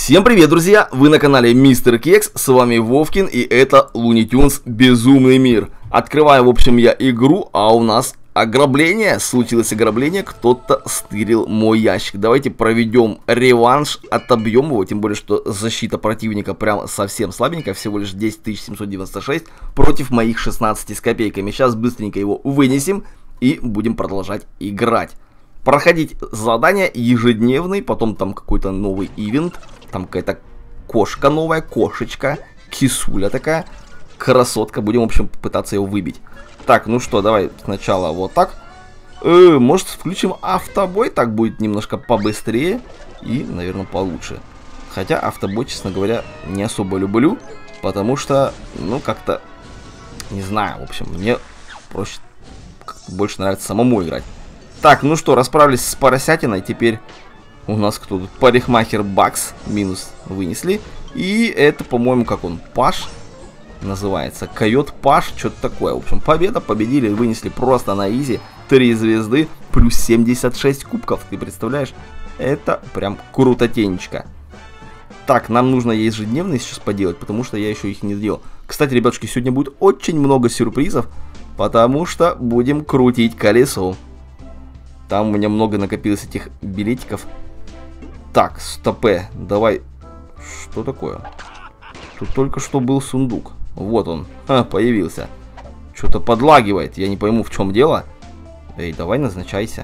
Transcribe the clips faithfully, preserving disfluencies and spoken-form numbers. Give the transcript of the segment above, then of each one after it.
Всем привет, друзья! Вы на канале Мистер Кекс, с вами Вовкин, и это Looney Tunes Безумный мир. Открываю, в общем, я игру, а у нас ограбление. Случилось ограбление, кто-то стырил мой ящик. Давайте проведем реванш, отобьем его, тем более, что защита противника прям совсем слабенькая, всего лишь десять тысяч семьсот девяносто шесть против моих шестнадцати с копейками. Сейчас быстренько его вынесем и будем продолжать играть. Проходить задания ежедневные, потом там какой-то новый ивент. Там какая-то кошка новая, кошечка, кисуля такая, красотка. Будем, в общем, пытаться его выбить. Так, ну что, давай сначала вот так. Э, может, включим автобой, так будет немножко побыстрее и, наверное, получше. Хотя автобой, честно говоря, не особо люблю, потому что, ну, как-то, не знаю, в общем, мне проще, больше нравится самому играть. Так, ну что, расправились с поросятиной, теперь... У нас кто тут? Парикмахер Бакс. Минус вынесли. И это, по-моему, как он? Паш называется. Койот Паш. Что-то такое. В общем, победа. Победили. Вынесли просто на изи. Три звезды. Плюс семьдесят шесть кубков. Ты представляешь? Это прям крутотенечко. Так, нам нужно ежедневные сейчас поделать, потому что я еще их не сделал. Кстати, ребятушки, сегодня будет очень много сюрпризов, потому что будем крутить колесо. Там у меня много накопилось этих билетиков. Так, стопе, давай. Что такое? Тут только что был сундук. Вот он, ха, появился. Что-то подлагивает, я не пойму, в чем дело. Эй, давай назначайся.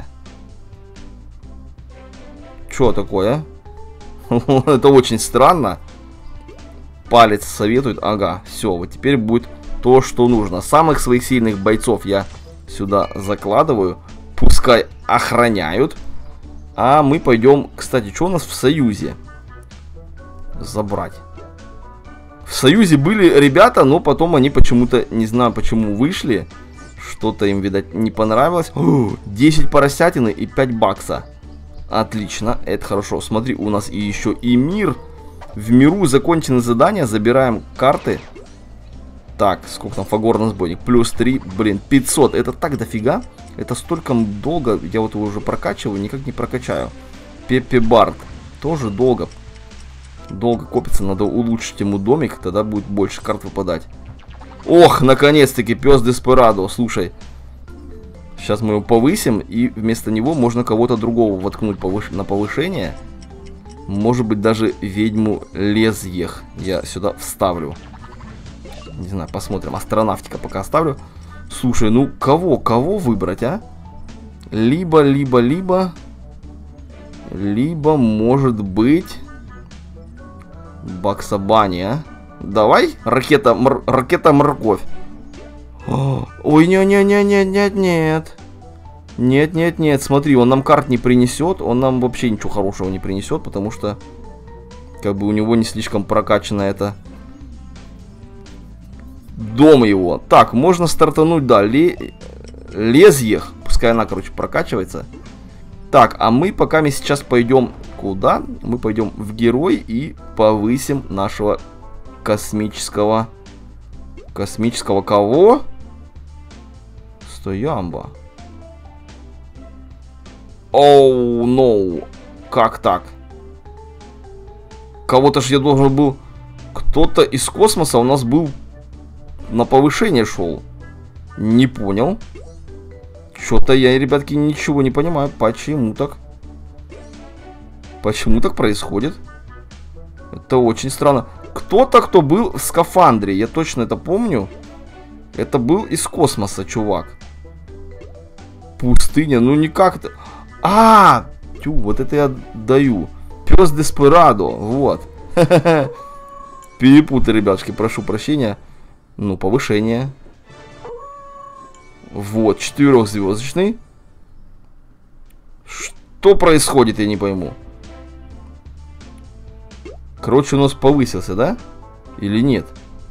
Что такое? Это очень странно. Палец советует. Ага, все, вот теперь будет то, что нужно. Самых своих сильных бойцов я сюда закладываю. Пускай охраняют. А мы пойдем... Кстати, что у нас в Союзе? Забрать. В Союзе были ребята, но потом они почему-то, не знаю почему, вышли. Что-то им, видать, не понравилось. О, десять поросятины и пять бакса. Отлично, это хорошо. Смотри, у нас и еще и мир. В миру закончены задания. Забираем карты. Так, сколько там фагорный сборник? Плюс три, блин, пятьсот. Это так дофига. Это столько долго. Я вот его уже прокачиваю, никак не прокачаю. Пеппи Барт. Тоже долго. Долго копится. Надо улучшить ему домик. Тогда будет больше карт выпадать. Ох, наконец-таки, пес Деспирадо. Слушай. Сейчас мы его повысим. И вместо него можно кого-то другого воткнуть повыш... на повышение. Может быть, даже ведьму Лезьех я сюда вставлю. Не знаю, посмотрим. Астронавтика пока оставлю. Слушай, ну кого, кого выбрать, а? Либо, либо, либо. Либо, может быть... Бакса Банни, а? Давай, ракета, мор, ракета морковь. О, ой, не-не-не-не-нет-нет. Нет-нет-нет, смотри, он нам карт не принесет. Он нам вообще ничего хорошего не принесет, потому что... Как бы у него не слишком прокачано это... Дом его. Так, можно стартануть, да, ле... Лезьех. Пускай она, короче, прокачивается. Так, а мы пока мы сейчас пойдем куда? Мы пойдем в герой и повысим нашего космического... Космического кого? Стоямба. Оу, oh, ноу. No. Как так? Кого-то ж я должен был... Кто-то из космоса у нас был... На повышение шел. Не понял. Что-то я, ребятки, ничего не понимаю. Почему так? Почему так происходит? Это очень странно. Кто-то, кто был в скафандре. Я точно это помню. Это был из космоса, чувак. Пустыня. Ну никак-то. А, тю, вот это я даю. Пес Деспирадо. Вот. Перепутай, ребятушки, прошу прощения. Ну, повышение. Вот, четырехзвездочный. Что происходит, я не пойму. Короче, у нас повысился, да? Или нет?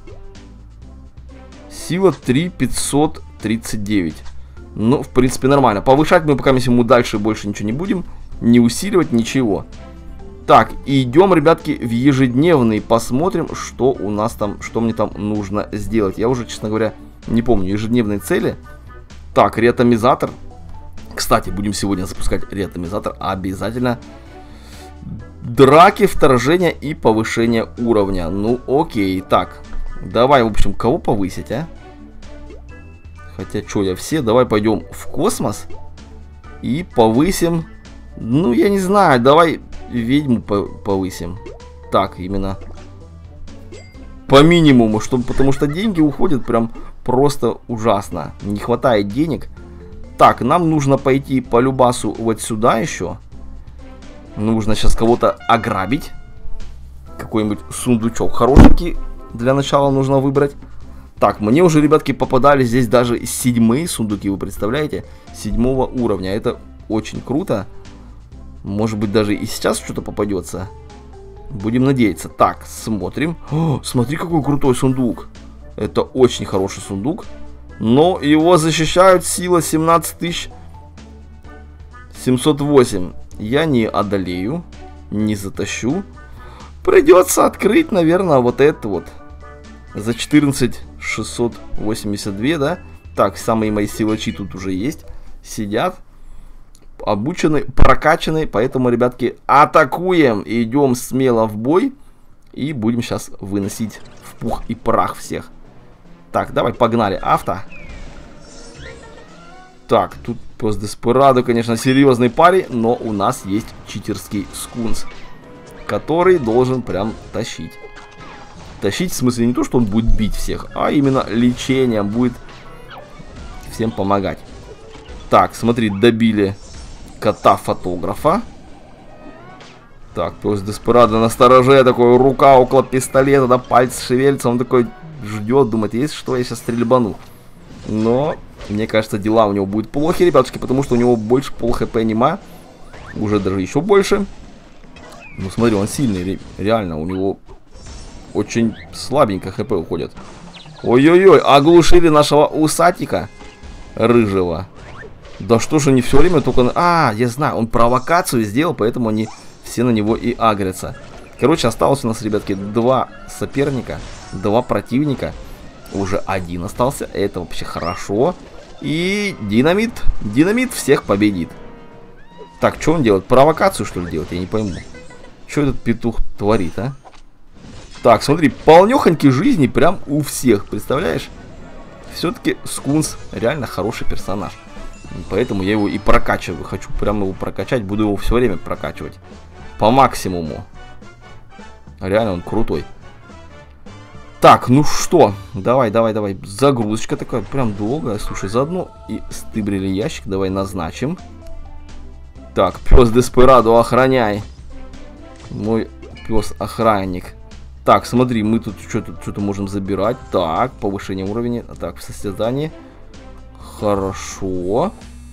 Сила три тысячи пятьсот тридцать девять. Ну, в принципе, нормально. Повышать мы пока ему дальше больше ничего не будем. Не усиливать, ничего. Так, идем, ребятки, в ежедневный. Посмотрим, что у нас там, что мне там нужно сделать. Я уже, честно говоря, не помню ежедневные цели. Так, реатомизатор. Кстати, будем сегодня запускать реатомизатор обязательно. Драки, вторжения и повышение уровня. Ну, окей. Так, давай, в общем, кого повысить, а? Хотя, что я все? Давай пойдем в космос и повысим. Ну, я не знаю, давай ведьму повысим. Так, именно по минимуму, чтобы, потому что деньги уходят прям просто ужасно. Не хватает денег. Так, нам нужно пойти по любасу вот сюда еще. Нужно сейчас кого-то ограбить. Какой-нибудь сундучок хорошенький для начала нужно выбрать. Так, мне уже, ребятки, попадали здесь даже седьмые сундуки, вы представляете? Седьмого уровня. Это очень круто. Может быть, даже и сейчас что-то попадется. Будем надеяться. Так, смотрим. О, смотри, какой крутой сундук. Это очень хороший сундук. Но его защищают сила семнадцать тысяч семьсот восемь. Я не одолею, не затащу. Придется открыть, наверное, вот это вот. За четырнадцать тысяч шестьсот восемьдесят два, да? Так, самые мои силачи тут уже есть. Сидят. Обучены, прокачаны. Поэтому, ребятки, атакуем. Идем смело в бой. И будем сейчас выносить в пух и прах всех. Так, давай, погнали. Авто. Так, тут пес Деспирадо, конечно, серьезный парень. Но у нас есть читерский скунс, который должен прям тащить. Тащить в смысле не то, что он будет бить всех, а именно лечением будет всем помогать. Так, смотри, добили кота-фотографа. Так, пес Деспирадо на стороже, такой, рука около пистолета, да, пальцы шевелятся, он такой ждет, думает, есть что, я сейчас стрельбану. Но, мне кажется, дела у него будут плохи, ребятушки, потому что у него больше пол хп нема. Уже даже еще больше. Ну, смотри, он сильный, реально, у него очень слабенько хп уходит. Ой-ой-ой, оглушили нашего усатика рыжего. Да что же, не все время только... А, я знаю, он провокацию сделал, поэтому они все на него и агрятся. Короче, осталось у нас, ребятки, два соперника, два противника. Уже один остался, это вообще хорошо. И динамит, динамит всех победит. Так, что он делает? Провокацию, что ли, делает? Я не пойму. Что этот петух творит, а? Так, смотри, полнёхоньки жизни прям у всех, представляешь? Все-таки скунс реально хороший персонаж. Поэтому я его и прокачиваю. Хочу прям его прокачать, буду его все время прокачивать. По максимуму. Реально он крутой. Так, ну что, давай, давай, давай. Загрузочка такая, прям долгая. Слушай, заодно и стыбрили ящик. Давай назначим. Так, пес Деспирадо, охраняй. Мой пес-охранник. Так, смотри, мы тут что-то что-то можем забирать. Так, повышение уровня. Так, в состязании. Хорошо.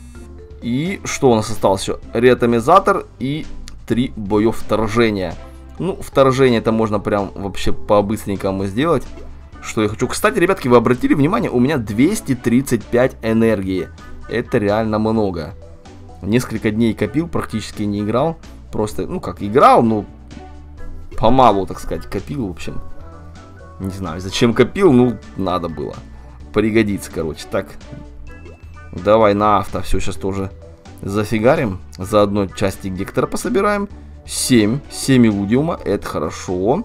И что у нас осталось еще? Реатомизатор и три боев вторжения. Ну, вторжение это можно прям вообще по-быстренькому сделать. Что я хочу. Кстати, ребятки, вы обратили внимание, у меня двести тридцать пять энергии. Это реально много. Несколько дней копил, практически не играл. Просто, ну как, играл, ну, помалу, так сказать, копил, в общем. Не знаю, зачем копил, ну, надо было. Пригодится, короче. Так, давай на авто все сейчас тоже зафигарим. Заодно части Гектора пособираем. семь, семь илудиума, это хорошо.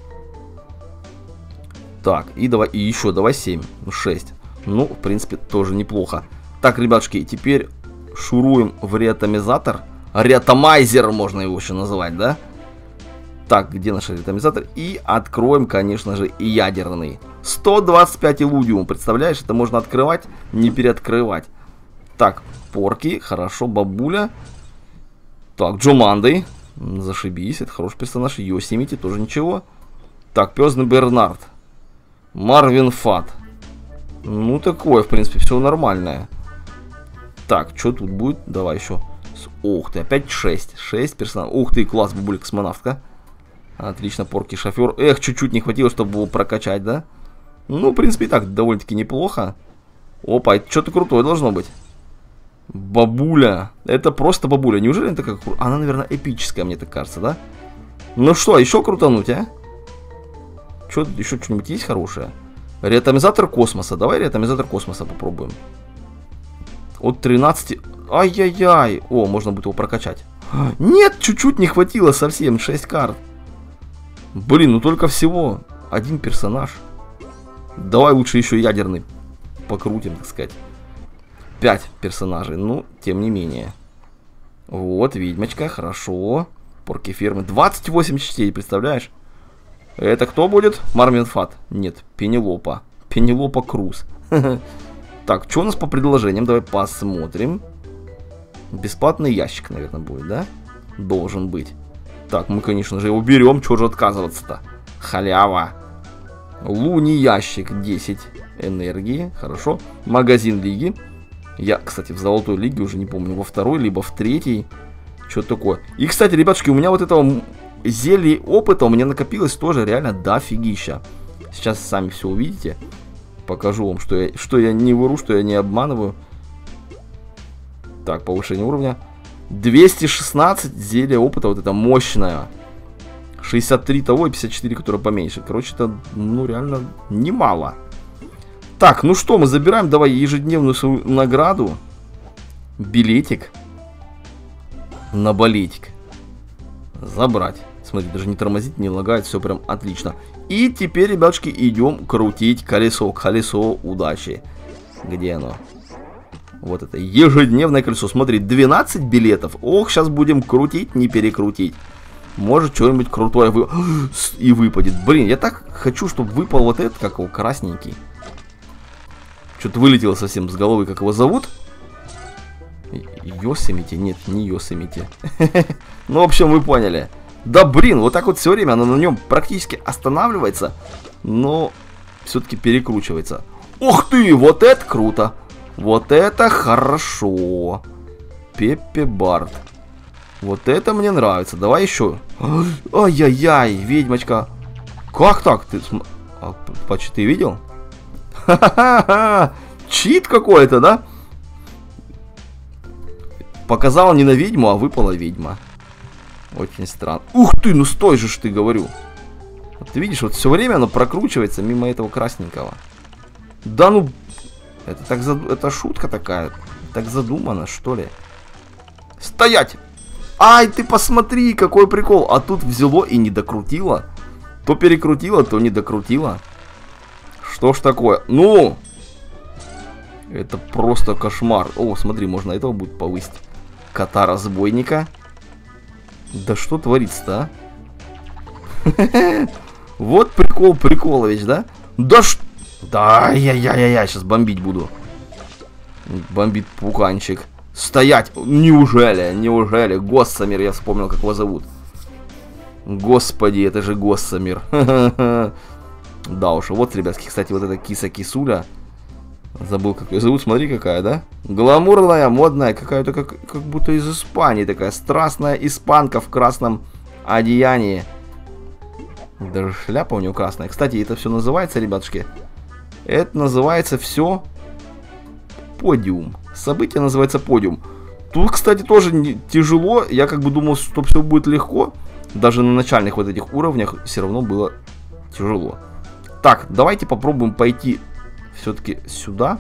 Так, и давай, и еще, давай семь, ну шесть. Ну, в принципе, тоже неплохо. Так, ребятушки, теперь шуруем в реатомизатор. Реатомайзер можно его еще называть, да? Так, где наш реатомизатор? И откроем, конечно же, и ядерный. сто двадцать пять илудиум, представляешь? Это можно открывать, не переоткрывать. Так, порки, хорошо, бабуля. Так, Джуманды. Зашибись, это хороший персонаж. Йосемити, тоже ничего. Так, пёсный Бернард. Марвин Фат. Ну, такое, в принципе, все нормальное. Так, что тут будет? Давай еще. Ух ты, опять шесть. шесть персонажей. Ух ты, класс, бабуля космонавтка. Отлично, порки шофер. Эх, чуть-чуть не хватило, чтобы его прокачать, да? Ну, в принципе, и так довольно-таки неплохо. Опа, это что-то крутое должно быть. Бабуля. Это просто бабуля. Неужели она такая крутая? Она, наверное, эпическая, мне так кажется, да? Ну что, еще крутануть, а? Что тут еще что-нибудь есть хорошее? Реатомизатор космоса. Давай реатомизатор космоса попробуем. От тринадцати... Ай-яй-яй. О, можно будет его прокачать. Нет, чуть-чуть не хватило совсем. шесть карт. Блин, ну только всего один персонаж. Давай лучше еще ядерный покрутим, так сказать. пять персонажей, ну, тем не менее. Вот, ведьмочка, хорошо. Порки фермы. двадцать восемь частей, представляешь? Это кто будет? Марвин Фат. Нет, Пенелопа. Пенелопа Круз. Так, что у нас по предложениям? Давай посмотрим. Бесплатный ящик, наверное, будет, да? Должен быть. Так, мы, конечно же, его берем. Чего же отказываться-то? Халява. Луни ящик. десять энергии. Хорошо. Магазин лиги. Я, кстати, в золотой лиге уже не помню. Во второй, либо в третьей. Что-то такое. И, кстати, ребятушки, у меня вот этого зелья опыта у меня накопилось тоже реально дофигища. Сейчас сами все увидите. Покажу вам, что я, что я не вру, что я не обманываю. Так, повышение уровня. двести шестнадцать зелья опыта, вот это мощное. шестьдесят три того и пятьдесят четыре, которое поменьше. Короче, это, ну, реально немало. Так, ну что, мы забираем, давай, ежедневную свою награду. Билетик. На балетик. Забрать. Смотри, даже не тормозит, не лагает, все прям отлично. И теперь, ребятушки, идем крутить колесо. Колесо удачи. Где оно? Вот это ежедневное колесо. Смотри, двенадцать билетов. Ох, сейчас будем крутить, не перекрутить. Может, что-нибудь крутое вы... и выпадет. Блин, я так хочу, чтобы выпал вот этот, как его, красненький. Что-то вылетело совсем с головы, как его зовут. Йосемити? Нет, не Йосемити. Ну, в общем, вы поняли. Да, блин, вот так вот все время оно на нем практически останавливается, но все-таки перекручивается. Ух ты, вот это круто. Вот это хорошо. Пеппи Барт. Вот это мне нравится. Давай еще. Ай-яй-яй, ведьмочка. Как так? Ты а, почти ты видел? Ха-ха-ха. Чит какой-то, да? Показала не на ведьму, а выпала ведьма. Очень странно. Ух ты, ну стой же ж ты, говорю. Вот ты видишь, вот все время оно прокручивается мимо этого красненького. Да ну... Это так зад... это шутка такая. Так задумано, что ли? Стоять! Ай, ты посмотри, какой прикол. А тут взяло и не докрутило. То перекрутило, то не докрутило. Что ж такое? Ну! Это просто кошмар. О, смотри, можно этого будет повысить. Кота-разбойника. Да что творится-то, а? Вот прикол Приколович, да? Да что... Да, я-я-я-я, сейчас бомбить буду. Бомбит пуканчик. Стоять! Неужели? Неужели? Госсамир, я вспомнил, как его зовут. Господи, это же Госсамир. Да уж, вот, ребятки, кстати, вот эта киса-кисуля. Забыл, как ее зовут, смотри, какая, да? Гламурная, модная, какая-то как, как будто из Испании такая. Страстная испанка в красном одеянии. Даже шляпа у нее красная. Кстати, это все называется, ребятушки, это называется все подиум. Событие называется подиум. Тут, кстати, тоже не, тяжело. Я как бы думал, что все будет легко. Даже на начальных вот этих уровнях все равно было тяжело. Так, давайте попробуем пойти все-таки сюда.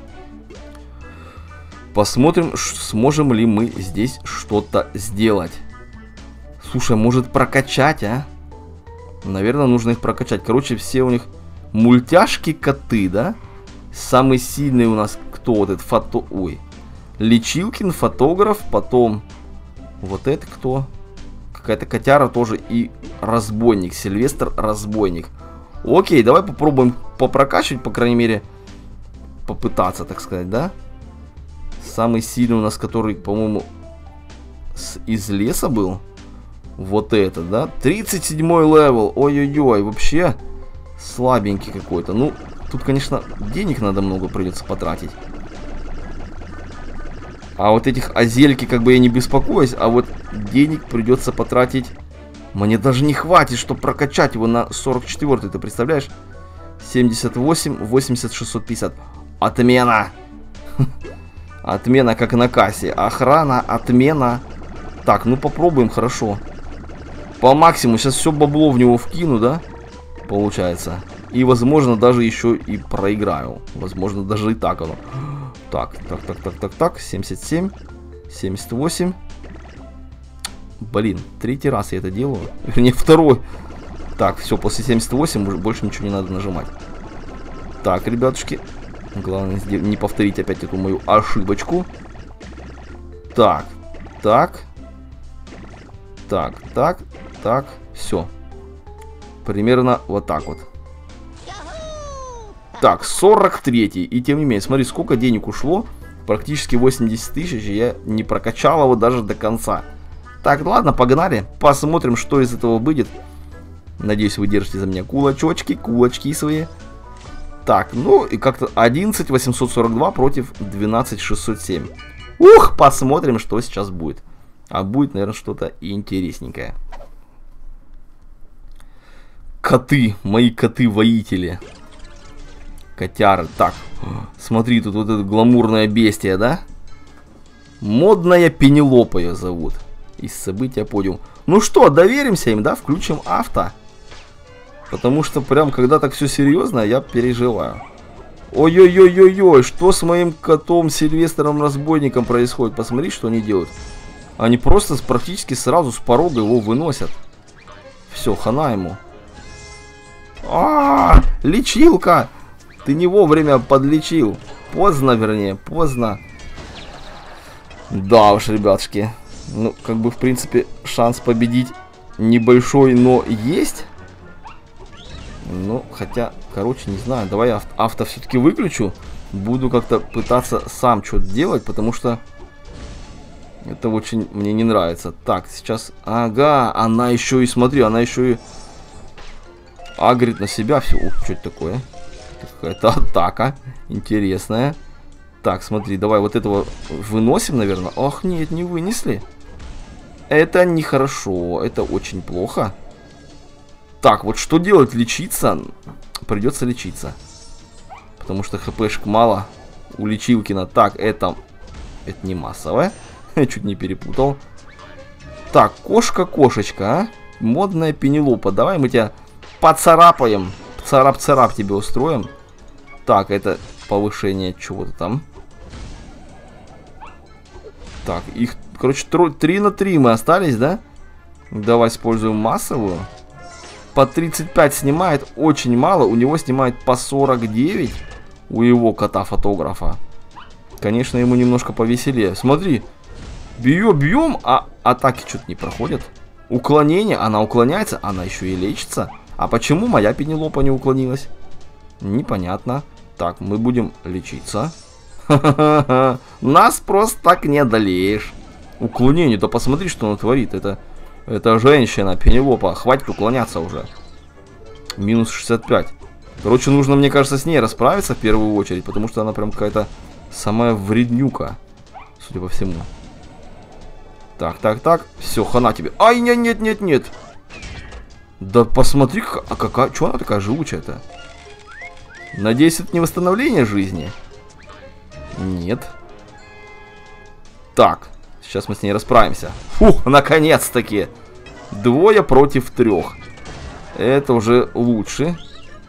Посмотрим, сможем ли мы здесь что-то сделать. Слушай, может прокачать, а? Наверное, нужно их прокачать. Короче, все у них мультяшки-коты, да? Самый сильный у нас кто? Вот этот фото... Ой. Лечилкин, фотограф, потом... Вот это кто? Какая-то котяра тоже и разбойник. Сильвестр разбойник. Окей, давай попробуем попрокачивать, по крайней мере, попытаться, так сказать, да? Самый сильный у нас, который, по-моему, из леса был. Вот это, да? тридцать седьмой левел. Ой-ой-ой, вообще слабенький какой-то. Ну, тут, конечно, денег надо много придется потратить. А вот этих озельки, как бы я не беспокоюсь, а вот денег придется потратить. Мне даже не хватит, чтобы прокачать его на сорок четвёртый, ты представляешь? семьдесят восемь, восемьдесят, шестьсот пятьдесят. Отмена! Отмена, как на кассе. Охрана, отмена. Так, ну попробуем, хорошо. По максимуму. Сейчас все бабло в него вкину, да? Получается. И, возможно, даже еще и проиграю. Возможно, даже и так оно. Так, так, так, так, так, так. семьдесят семь, семьдесят восемь. Блин, третий раз я это делаю. Вернее, второй. Так, все, после семьдесят восемь больше ничего не надо нажимать. Так, ребятушки. Главное не повторить опять эту мою ошибочку. Так, так. Так, так, так. Все. Примерно вот так вот. Так, сорок третий. И тем не менее, смотри, сколько денег ушло. Практически восемьдесят тысяч. Я не прокачал его даже до конца. Так, ладно, погнали. Посмотрим, что из этого выйдет. Надеюсь, вы держите за меня кулачочки, кулачки свои. Так, ну и как-то одиннадцать восемьсот сорок два против двенадцать шестьсот семь. Ух, посмотрим, что сейчас будет. А будет, наверное, что-то интересненькое. Коты, мои коты-воители. Котяры. Так, смотри, тут вот это гламурное бестия, да? Модная Пенелопа ее зовут. Из события подиум. Ну что, доверимся им, да? Включим авто. Потому что прям, когда так все серьезно, я переживаю. Ой-ой-ой-ой-ой, что с моим котом Сильвестром Разбойником происходит? Посмотри, что они делают. Они просто практически сразу с порога его выносят. Все, хана ему. А, -а, -а лечилка! Ты не вовремя подлечил. Поздно, вернее, поздно. Да уж, ребятушки. Ну, как бы, в принципе, шанс победить небольшой, но есть. Ну, хотя, короче, не знаю. Давай авто, авто все-таки выключу. Буду как-то пытаться сам что-то делать, потому что это очень мне не нравится. Так, сейчас... Ага, она еще и, смотри, она еще и агрит на себя все. Ух, что это такое? Какая-то атака интересная. Так, смотри, давай вот этого выносим, наверное. Ох, нет, не вынесли. Это нехорошо, это очень плохо. Так, вот что делать? Лечиться? Придется лечиться. Потому что хпшек мало у Лечилкина. Так, это... Это не массовое. Я чуть не перепутал. Так, кошка-кошечка, а? Модная Пенелопа. Давай мы тебя поцарапаем. Царап-царап тебе устроим. Так, это повышение чего-то там. Так, их, короче, три на три мы остались, да? Давай используем массовую. По тридцать пять снимает, очень мало. У него снимает по сорок девять. У его кота-фотографа. Конечно, ему немножко повеселее. Смотри. Бьем, бьем, а атаки что-то не проходят. Уклонение, она уклоняется, она еще и лечится. А почему моя Пенелопа не уклонилась? Непонятно. Так, мы будем лечиться. Нас просто так не одолеешь. Уклонение, да посмотри, что она творит. Это, это женщина, Пенелопа. Хватит уклоняться уже. Минус шестьдесят пять. Короче, нужно, мне кажется, с ней расправиться в первую очередь. Потому что она прям какая-то самая вреднюка. Судя по всему. Так, так, так. Все, хана тебе. Ай, нет, нет, нет, нет. Да посмотри, а какая... Чего она такая живучая-то? Надеюсь, это не восстановление жизни? Нет. Так, сейчас мы с ней расправимся. Фух, наконец-таки. Двое против трех. Это уже лучше.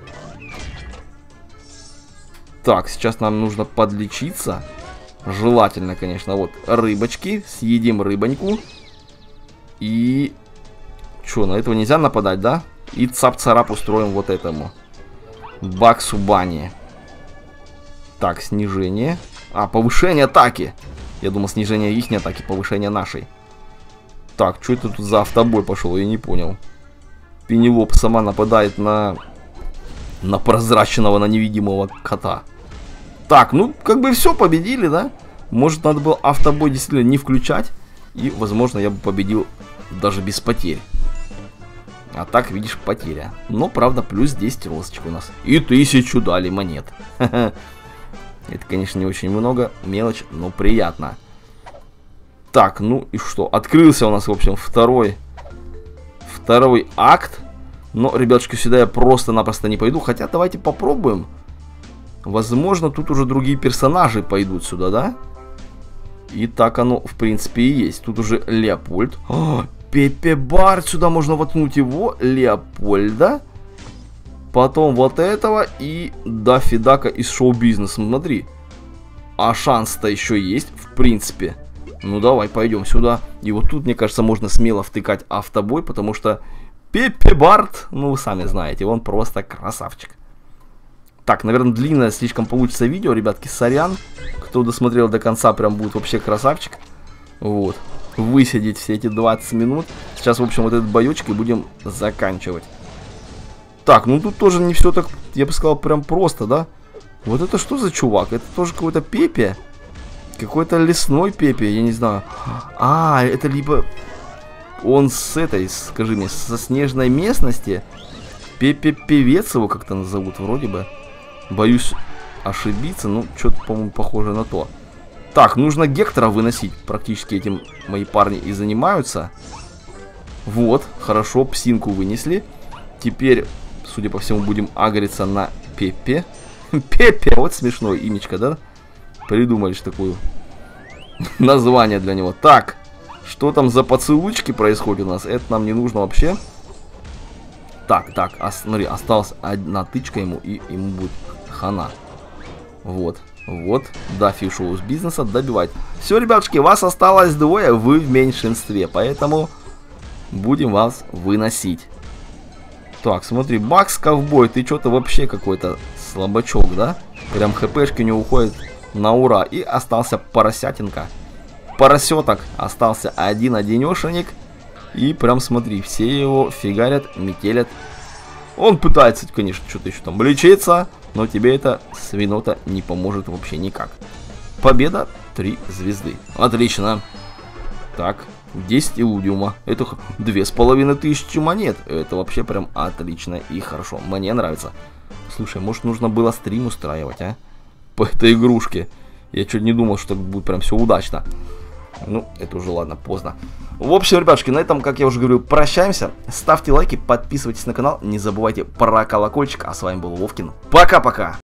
Так, сейчас нам нужно подлечиться. Желательно, конечно, вот рыбочки. Съедим рыбоньку. И... Что, на этого нельзя нападать, да? И цап-царап устроим вот этому Баксу Бани. Так, снижение. А, повышение атаки. Я думал, снижение их атаки, повышение нашей. Так, что это тут за автобой пошел? Я не понял. Пенелоп сама нападает на... На прозрачного, на невидимого кота. Так, ну, как бы все, победили, да? Может, надо было автобой действительно не включать. И, возможно, я бы победил даже без потерь. А так, видишь, потеря. Но, правда, плюс десять розочек у нас. И тысячу дали монет. Это, конечно, не очень много. Мелочь, но приятно. Так, ну и что? Открылся у нас, в общем, второй Второй акт. Но, ребятушки, сюда я просто-напросто не пойду. Хотя, давайте попробуем. Возможно, тут уже другие персонажи пойдут сюда, да? И так оно, в принципе, и есть. Тут уже Леопольд. О, Пепе Бар, сюда можно воткнуть его, Леопольда. Потом вот этого и Даффи Дака из шоу-бизнеса. Смотри. А шанс-то еще есть, в принципе. Ну давай, пойдем сюда. И вот тут, мне кажется, можно смело втыкать автобой, потому что Пеппи Барт, ну вы сами знаете, он просто красавчик. Так, наверное, длинное слишком получится видео, ребятки, сорян. Кто досмотрел до конца, прям будет вообще красавчик. Вот. Высидеть все эти двадцать минут. Сейчас, в общем, вот этот боечек и будем заканчивать. Так, ну тут тоже не все так, я бы сказал, прям просто, да? Вот это что за чувак? Это тоже какой-то Пеппи? Какой-то лесной Пеппи, я не знаю. А, это либо... Он с этой, скажи мне, со снежной местности. Пеппи-певец его как-то назовут вроде бы. Боюсь ошибиться, ну, что-то, по-моему, похоже на то. Так, нужно Гектора выносить. Практически этим мои парни и занимаются. Вот, хорошо, псинку вынесли. Теперь, судя по всему, будем агриться на Пеппи. Пеппи, вот смешное имечко, да? Придумали ж такую название для него. Так, что там за поцелуйчики происходят у нас? Это нам не нужно вообще. Так, так, а, смотри, осталась одна тычка ему, и ему будет хана. Вот, вот, да, фишоу с бизнеса добивать. Все, ребятушки, вас осталось двое, вы в меньшинстве, поэтому будем вас выносить. Так, смотри, Бакс Ковбой, ты что-то вообще какой-то слабачок, да? Прям хпшки у него уходят на ура. И остался поросятинка. Поросеток остался один-одинешенек. И прям смотри, все его фигарят, метелят. Он пытается, конечно, что-то еще там лечиться, но тебе это свинота не поможет вообще никак. Победа, три звезды. Отлично. Так, десять илудиума. Это две с половиной тысячи монет. Это вообще прям отлично и хорошо. Мне нравится. Слушай, может нужно было стрим устраивать, а? По этой игрушке. Я чуть не думал, что будет прям все удачно. Ну, это уже ладно, поздно. В общем, ребятушки, на этом, как я уже говорю, прощаемся. Ставьте лайки, подписывайтесь на канал. Не забывайте про колокольчик. А с вами был Вовкин. Пока-пока.